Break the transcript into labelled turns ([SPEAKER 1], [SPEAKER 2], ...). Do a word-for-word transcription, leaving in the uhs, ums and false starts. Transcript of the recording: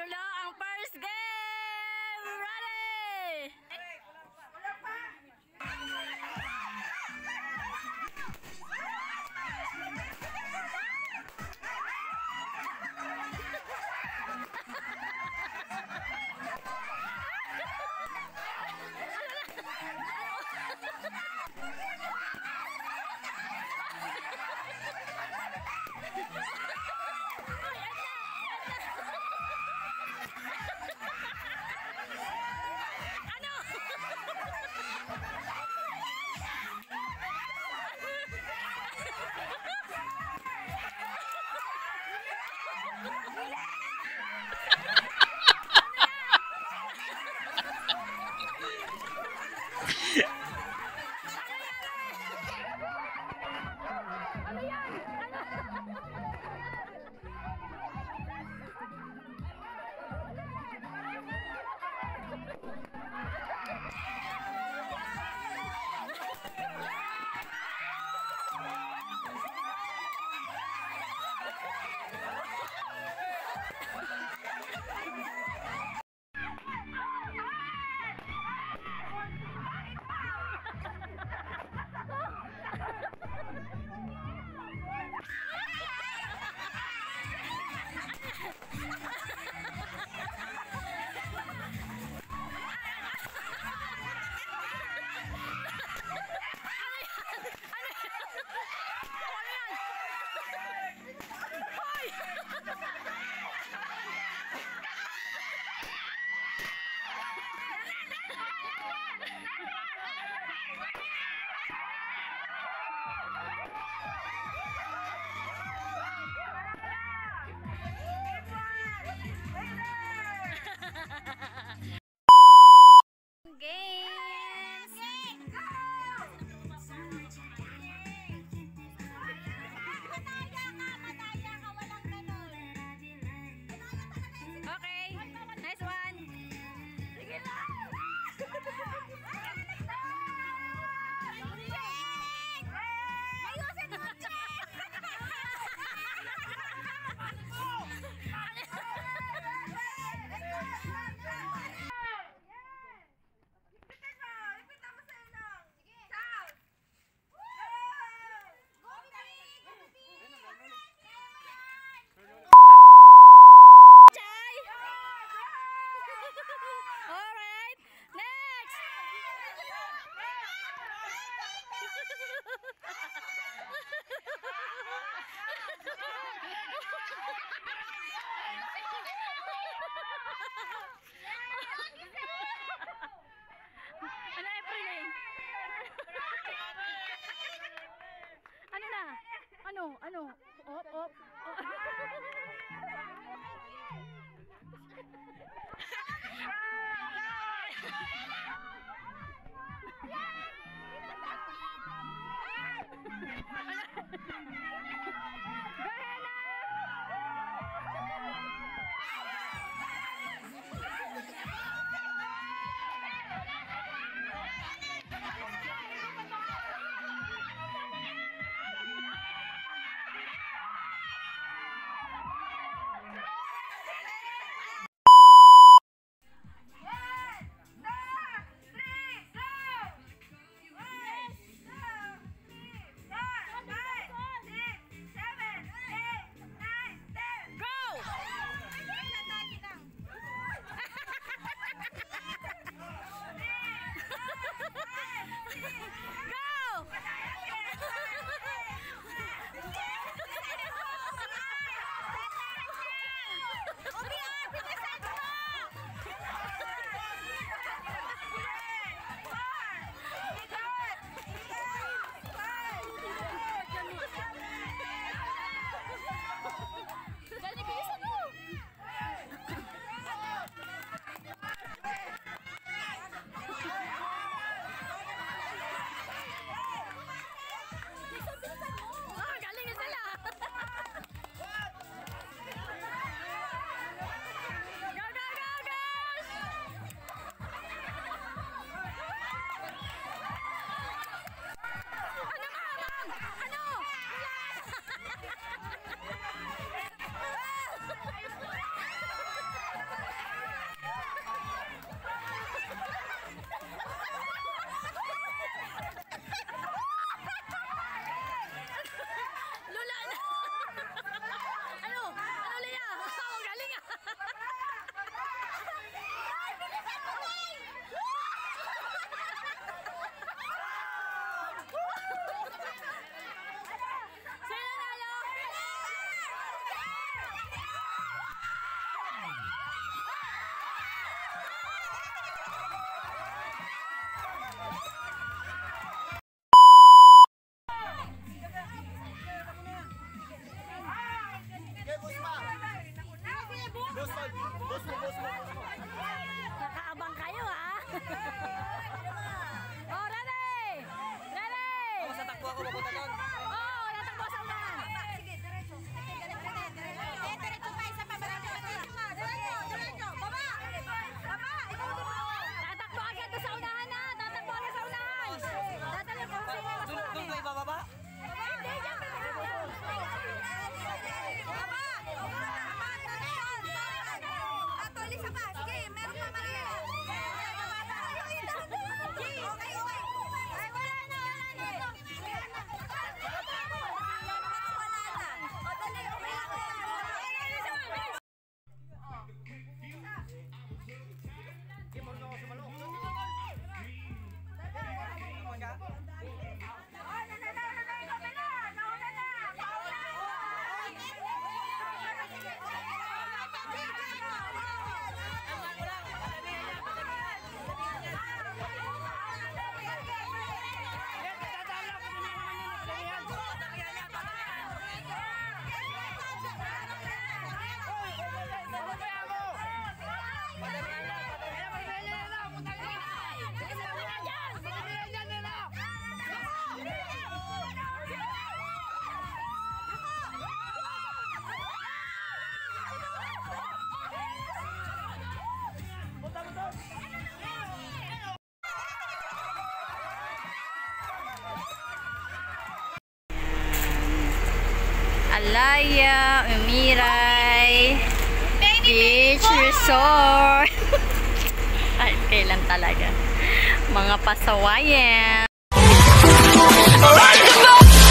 [SPEAKER 1] Magulo ang first game! Ready! Ano? Ano? Op, op.
[SPEAKER 2] papunta doon.
[SPEAKER 1] Oo, tatakbo sa unahan.
[SPEAKER 3] Sige, diretso. Diretso. Eh, diretso pa, isa pa. Diretso, diretso, diretso. Baba! Baba! Ikaw din mo.
[SPEAKER 1] Tatakbo agad doon sa unahan na. Tatakbo agad sa unahan. Dadali ko sa inyo.
[SPEAKER 2] Doon doon kayo bababa?
[SPEAKER 1] Hindi, dyan pa tayo.
[SPEAKER 3] Baba! Atuloy sa pa. Sige, meron pa marami. Okay, okay. Ay, wala na, wala na. Wala na. O, dali, okay lang.
[SPEAKER 1] Alaya, Umiray, Beach Resort. Ay, kailan talaga. Mga pasawayan.